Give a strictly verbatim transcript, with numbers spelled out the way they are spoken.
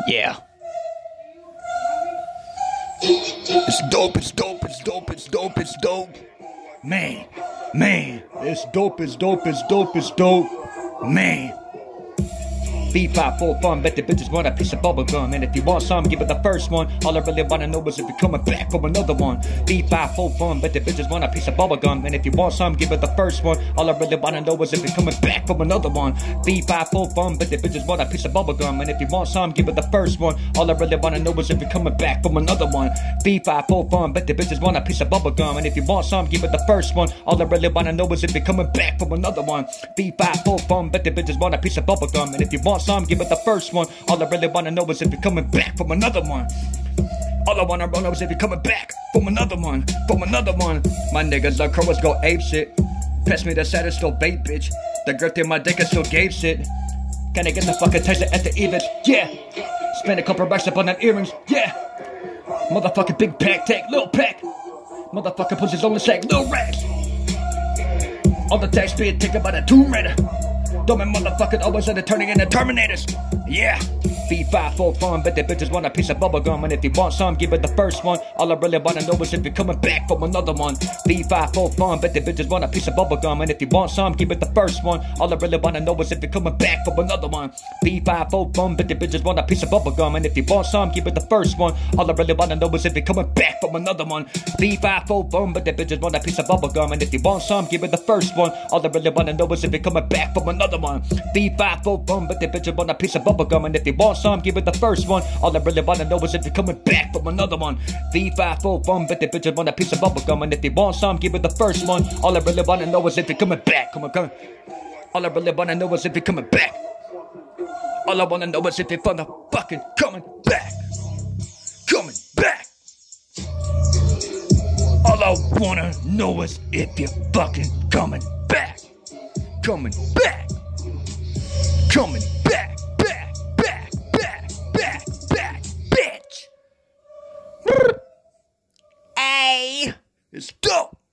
Yeah. It's dope, it's dope, it's dope, it's dope, it's dope. Man, man, it's dope, it's dope, it's dope, it's dope. Man. B five four fun, bet the bitches want a piece of bubble gum. And if you want some, give it the first one. All I really wanna know is if you're coming back from another one. B five four fun, bet the bitches want a piece of bubble gum. And if you want some, give it the first one. All I really wanna know is if you're coming back from another one. B five four fun, bet the bitches want a piece of bubble gum. And if you want some, give it the first one. All I really wanna know is if you're coming back from another one. B five four fun, bet the bitches want a piece of bubble gum. And if you want some, give it the first one. All I really wanna know is if you're coming back from another one. B five four fun, bet the bitches want a piece of bubble gum. And if you want some, give it the first one. All I really wanna know is if you're coming back from another one. All I wanna know is if you're coming back from another one, from another one. My niggas like crows go ape shit. Pass me the side, it's still vape, bitch. The girth in my dick is still gave shit. Can I get the fucking taste at the event? Yeah. Spend a couple bucks up on that earrings. Yeah. Motherfucking big pack, take little pack. Motherfucking pussies on the sack, little racks. All the tax speed, take about a two raider. Dumb and motherfuckers always end up turning into Terminators. Yeah. B five four fun, bet the bitches want a piece of bubble gum. And if you want some, give it the first one. All I really wanna know is if you're coming back from another one. B five four fun, bet the bitches want a piece of bubble gum. And if you want some, give it the first one. All I really wanna know is if you're coming back from another one. B five four fun, bet the bitches want a piece of bubble gum. And if you want some, give it the first one. All I really wanna know is if you're coming back from another one. B five four fun, bet the bitches want a piece of bubble gum. And if you want some, give it the first one. All I really wanna know is if you're coming back from another one. B five four fun, bet the bitches want a piece of bubble gum. And if you want some, give it the first one. All I really wanna know is if you're coming back from another one. V five four fun, bet the bitches want a piece of bubble gum. And if you want some, give it the first one. All I really wanna know is if you're coming back. Come on, come on. All I really wanna know is if you're coming back. All I wanna know is if you're fucking coming back. Coming back. All I wanna know is if you're fucking coming back. Coming back. Coming back, back, back, back, back, back, bitch. Hey, it's dope.